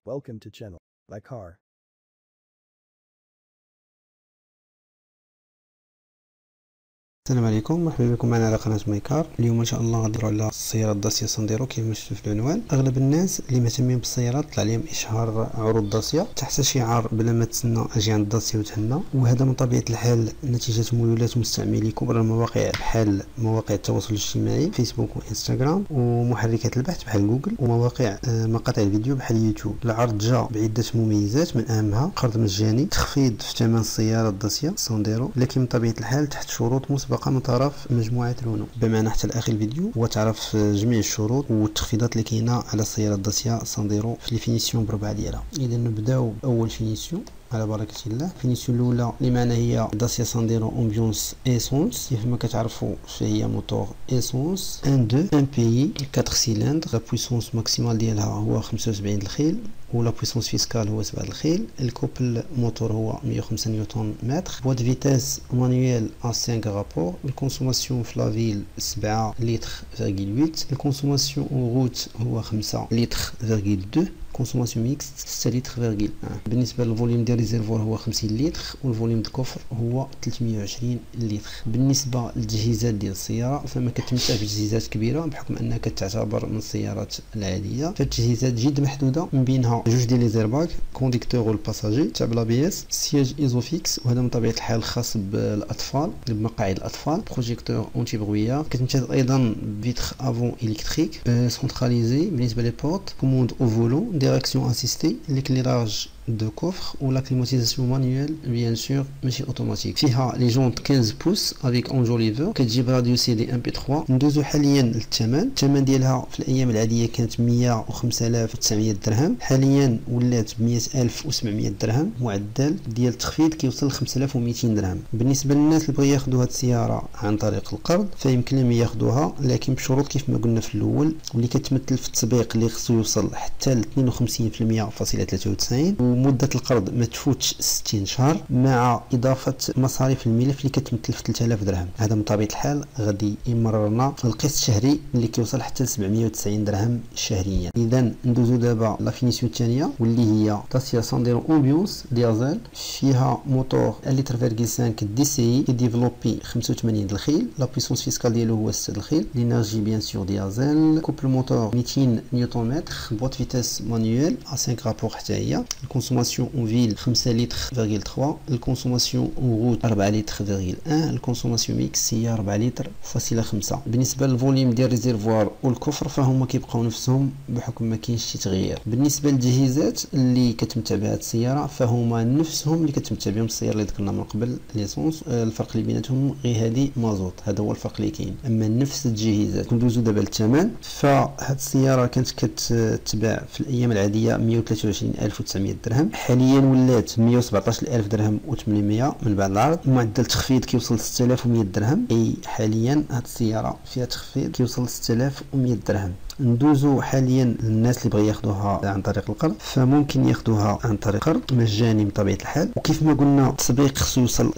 Welcome to channel My Car. السلام عليكم، مرحبا بكم معنا على قناه مايكار. اليوم ان شاء الله غندهضروا على السياره داسيا سانديرو كيف ما شفتوا في العنوان. اغلب الناس اللي مهتمين بالسيارات طلع لهم اشهار عروض داسيا تحت شعار بلا ما تسنى اجي عند داسيا وتهنى، وهذا من طبيعه الحال نتيجه ميولات مستعملي كبرى المواقع بحال مواقع التواصل الاجتماعي فيسبوك وانستغرام، ومحركات البحث بحال جوجل، ومواقع مقاطع الفيديو بحال يوتيوب. العرض جاء بعده مميزات، من اهمها قرض مجاني، تخفيض في ثمن السياره داسيا سانديرو، لكن من طبيعه الحال تحت شروط مسبقه من طرف مجموعة رونو. بمعنى حتى لاخر الفيديو وتعرف جميع الشروط والتخفيضات اللي كاينه على السياره داسيا سانديرو في الفينيسيون بربعه ديالها. اذا نبداو باول فينيسيون على بركه الله. الفينيسيون الاولى اللي معنا هي داسيا سانديرو امبيونس ايسونس. كيف ما كتعرفوا فهي موتور ايسونس 1.2 ان بي 4 سيلندر. لا بويسونس ماكسيمال ديالها هو 75 الخيل، ولا بويسونس فيسكال هو 7 الخيل. الكوبل موتور هو 105 نيوتن متر. بوا دو فيتاس مانويل ا 5 رابور. الكونسوماسيون في لا فيل 7 لتر فاغيل 8. الكونسوماسيون او روت هو 5 لتر فاغيل 2. كونسوماسيون ميكس 6 لتر فاغيل 1. بالنسبه للفوليوم ديال ريزيرفوار هو 50 لتر، والفوليوم د الكفر هو 320 لتر. بالنسبه للتجهيزات ديال السياره فما كتمتع بتجهيزات كبيره بحكم انها كتعتبر من السيارات العاديه. فالتجهيزات جد محدوده، من بينها جوج ديال لي زيرباك، كونديكتور والباساجي تاع بلا بي اس، سياج ايزوفيكس وهذا من طبيعه الحال خاص بالاطفال بمقاعد الاطفال، بروجيكتور اونتي برويا، كتمتاز ايضا بفيتر افون الكتريك سونتراليزي. بالنسبه لي بورت كوموند او فولون، ديريكسيون اسيستي، l'éclairage de coffre ou la climatisation manuelle bien sûr ماشي اوتوماتيك. فيها لي جونت 15 بوس افيك انجوليفر، كتجيب راديو سي دي ام بي 3. ندوزو حاليا للثمن. الثمن ديالها في الايام العاديه كانت 105900 درهم، حاليا ولات ب 100700 درهم، معدل ديال التخفيض كيوصل ل 5200 درهم. بالنسبه للناس اللي بغيو ياخذوا هذه السياره عن طريق القرض فيمكن لهم ياخذوها، لكن بشروط كيف ما قلنا في الاول، واللي كتمثل في التسبيق اللي خصو يوصل حتى ل 52%.93، ومده القرض ما تفوتش 60 شهر، مع اضافه مصاريف الملف اللي كتمثل في 3000 درهم. هذا من طبيعه الحال غادي يمررنا القسط الشهري اللي كيوصل حتى ل 790 درهم شهريا. اذا ندوزو دابا لا فينيسيون الثانيه واللي هي داسيا سانديرو امبيونس ديازل. فيها موتور 1.5 دي سي ديفلوبي 85 الخيل، لا بويسونس فيسكال ديالو هو 6 الخيل، لينيرجي بيان سور ديازل، كوبل موتور 200 نيوتن متر، بوات فيتاس مانويل ا 5 رابور حتى هي. الكونسوماسيون اون فيل 5 لتر فاغيل 3، الكونسوماسيون اون روت 4 لتر فاغيل 1، الكونسوماسيون ميكس هي 4 لتر فاصله 5. بالنسبه للفوليوم ديال ريزيرفوار والكفر فهما كيبقاو نفسهم بحكم ما كاينش شي تغيير. بالنسبه للتجهيزات اللي كتمتع بها هذه السياره فهما نفسهم اللي كتمتع بهم السياره اللي ذكرنا من قبل ليسونس. الفرق اللي بيناتهم غير هذه مازوت، هذا هو الفرق اللي كاين، اما نفس التجهيزات. ندوزو دابا للثمن. فهاد السياره كانت كتباع في الايام العاديه 122900 درهم، حاليا ولات 117000 درهم و800 من بعد العرض. معدل التخفيض كيوصل 6100 درهم، اي حاليا هاد السياره فيها تخفيض كيوصل 6100 درهم. ندوزو حاليا للناس اللي بغا ياخذوها عن طريق القرض فممكن ياخذوها عن طريق قرض مجاني بطبيعه الحال، وكيف ما قلنا التسبيق خصو يوصل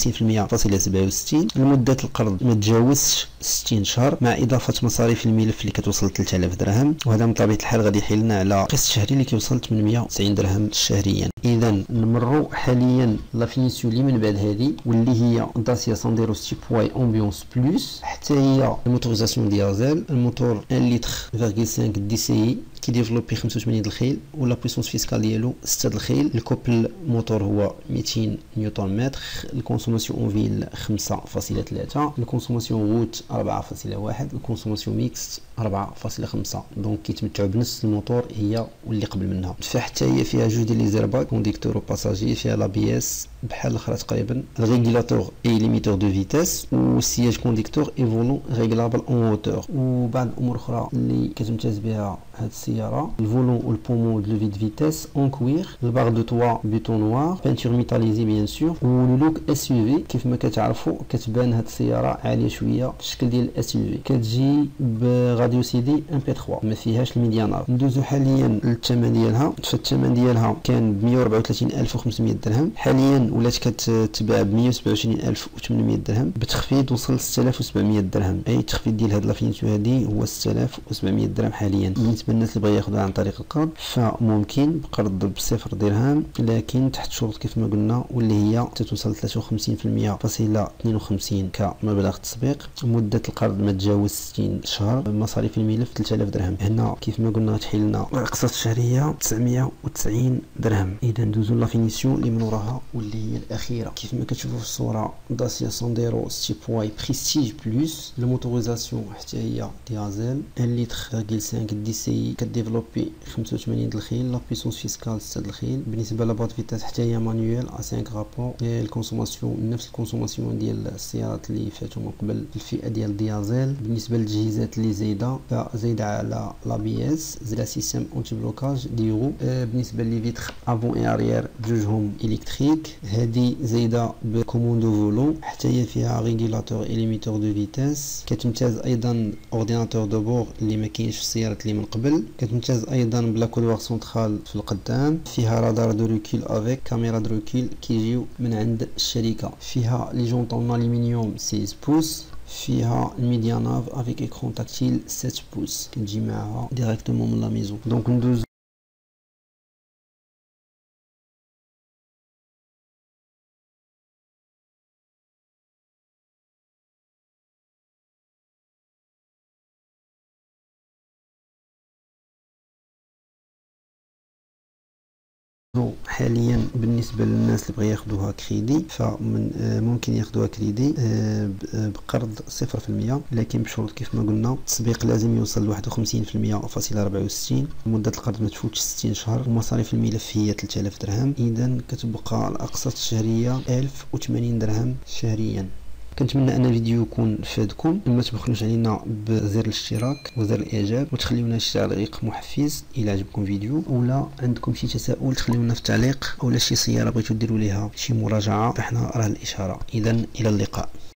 54%.67. المده القرض ما تجاوزش 60 شهر، مع اضافه مصاريف الملف اللي كتوصل 3000 درهم، وهذا من طبيعه الحال غادي يحيلنا على قسط شهري اللي كيوصل 890 درهم شهريا. اذا نمروا حاليا لا فينيسيون اللي من بعد هذه واللي هي داسيا سانديرو ستيب واي امبيونس بلس. حتى هي الموتوريزاسيون ديازل، الموتور 1 لتر 1.5 دي سي كي ديفلوبي 85 الخيل، ولا بويسونس فيسكال ديالو 6 الخيل. الكوبل موتور هو 200 نيوتن متر، الكونسوماسيون اون فيل 5.3، الكونسوماسيون روت 4.1، الكونسوماسيون ميكس 4.5. دونك كيتمتعوا بنفس الموتور هي واللي قبل منها. فحتى هي فيها جوج ديال لي زيرباك، كونديكتور وباساجي، فيها لا بي اس بحال الاخرى تقريبا، الريغولاتور اي ليميتور دو فيتاس، والسياج كونديكتور اي فولون ريغلابل اون هوتور. وبعض الامور اخرى اللي كتمتاز بها هاد السياره، الفولون والبومون دو ليفي فيتاس اون كوير، البار دو توا بيتون نوار، بانتور ميتاليزي بيان سور، ولوك اس يو في. كيف ما كتعرفوا كتبان هاد السياره عاليه شويه في الشكل ديال الاس يو في، كتجي براديو سي دي ام بي 3 ما فيهاش الميديانار. ندوزو حاليا للثمن ديالها. فالثمن ديالها كان ب 134500 درهم، حاليا ولات كتباع ب 127800 درهم، بتخفيض وصل 6700 درهم. اي التخفيض ديال هاد لا فينيسيون هادي هو 6700 درهم حاليا. بالنسبه للناس اللي بغى ياخذها عن طريق القرض فممكن بقرض بصفر درهم، لكن تحت شروط كيف ما قلنا، واللي هي تتوصل 53.52 كمبلغ التسبيق. مدة القرض ما تجاوز 60 شهر. مصاريف الملف 3000 درهم. هنا كيف ما قلنا تحيل لنا الاقساط الشهريه 990 درهم. اذا ندوزو لا فينيسيون اللي من وراها واللي هي الاخيره. كيف ما كتشوفوا في الصوره داسيا سانديرو ستيب واي بريستيج بلس. الموتوريزاسيون حتى هي ديازل 1 لتر 5 دي سي كديفلوبي 85 د الخيل. لا بيسونس فيسكال 6 د الخيل. بالنسبه لاباط فيتاس حتى هي مانيوال ا 5 رابور. الكونسوماسيون نفس الكونسوماسيون ديال السيارات اللي فاتوا من قبل في الفئه ديال ديازل. بالنسبه للتجهيزات اللي زايده فزايده على لا بي اس، زايده سيستم اونتي بلوكاج ديرو. بالنسبه لي فيتر افون اي اريير بجوجهم الكتريك. هذه زايده بكوموندو فولو، حتى هي فيها ريغولاتور اي ليميتور دو فيتاس. كتمتاز ايضا اورديناتور دو بور اللي ما كاينش في السيارات اللي من قبل. كتمتاز ايضا بلا كودوار سنترال في القدام. فيها رادار دو ريكول افيك كاميرا دو ريكول كيجيو من عند الشركه. فيها لي جونطون الومنيوم 16 بوس. فيها الميديا ناف افيك ايكرون تاكتيل 7 بوس كتجي معاها ديريكتومون من لا ميزون. دونك ندوز حاليا بالنسبه للناس اللي بغا ياخذوها كريدي فمن ممكن ياخذوها كريدي بقرض 0%، لكن بشروط كيف ما قلنا. التسبيق لازم يوصل ل 51.64%. مده القرض ما تفوتش 60 شهر. ومصاريف الملف هي 3000 درهم. اذا كتبقى الاقساط الشهريه 1080 درهم شهريا. كنتمنى ان الفيديو يكون فادكم. ما تبخلوش علينا بزر الاشتراك وزر الاعجاب، وتخليونا شي تعليق محفز الى عجبكم الفيديو، ولا عندكم شي تساؤل تخليونا في التعليق، اولا شي سياره بغيتو ديروا ليها شي مراجعه فاحنا راه الاشاره. اذا الى اللقاء.